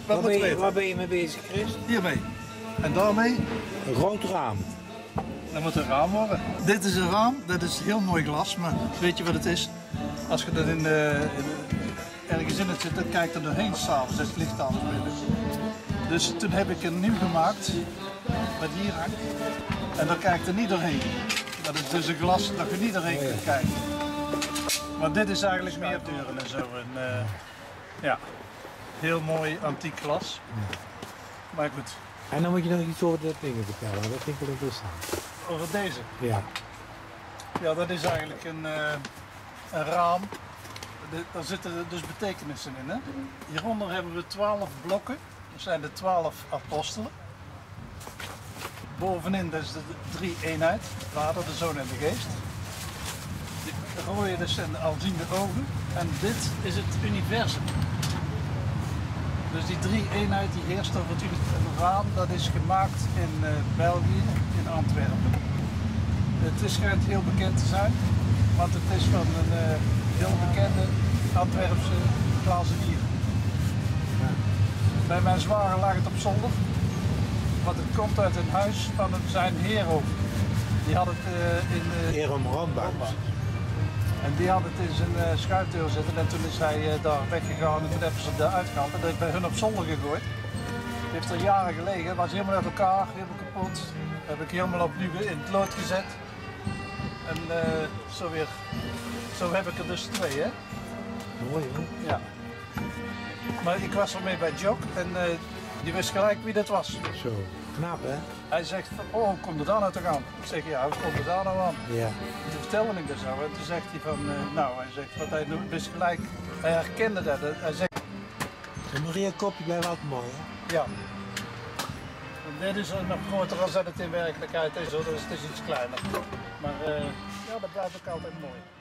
Waar ben je mee bezig, Chris? Hiermee. En daarmee? Een groot raam. Dat moet een raam worden. Dit is een raam, dat is heel mooi glas, maar weet je wat het is? Als je dat ergens in het zit, dan kijkt er doorheen s'avonds, het licht aan. Dus toen heb ik een nieuw gemaakt, wat hier hangt. En dan kijkt er niet doorheen. Dat is dus een glas dat je niet doorheen kunt kijken. Maar dit is eigenlijk meer deuren en zo. En, ja, heel mooi antiek glas. Maar goed. En dan moet je nog iets over dat ding vertellen, dat vind ik wel interessant. Over deze? Ja. Ja, dat is eigenlijk een raam. Daar zitten dus betekenissen in. Hè? Hieronder hebben we 12 blokken. Dat zijn de 12 apostelen. Bovenin dat is de 3-eenheid. Vader, de Zoon en de Geest. De rode dat zijn de alziende ogen. En dit is het universum. Dus die 3-eenheid die heerst over het raam, dat is gemaakt in België, in Antwerpen. Het schijnt heel bekend te zijn, want het is van een heel bekende Antwerpse glazenier. Bij mijn zwager lag het op zolder, want het komt uit een huis van zijn hero. Die had het in Hero Rambouw. En die had het in zijn schuifdeur zitten en toen is hij daar weggegaan en toen hebben ze het eruit gehaald en dat is bij hun op zolder gegooid. Het heeft er jaren gelegen, was helemaal uit elkaar, helemaal kapot. Dat heb ik helemaal opnieuw in het lood gezet. En zo heb ik er dus 2, hè. Mooi hoor. Ja. Maar ik was ermee bij Jock en die wist gelijk wie dat was. Zo, knap hè? Hij zegt van, oh, hoe komt er daar nou toch aan? Ik zeg, ja, hoe komt er daar nou aan? Ja. Toen vertelde ik dat zo en toen zegt hij van, hij zegt, wat hij wist gelijk, hij herkende dat. Hij zegt, En Maria kopje blijft altijd mooi hè? ja. Dit is nog groter dan dat het in werkelijkheid is, hoor. Dus het is iets kleiner. Maar ja, dat blijft ook altijd mooi.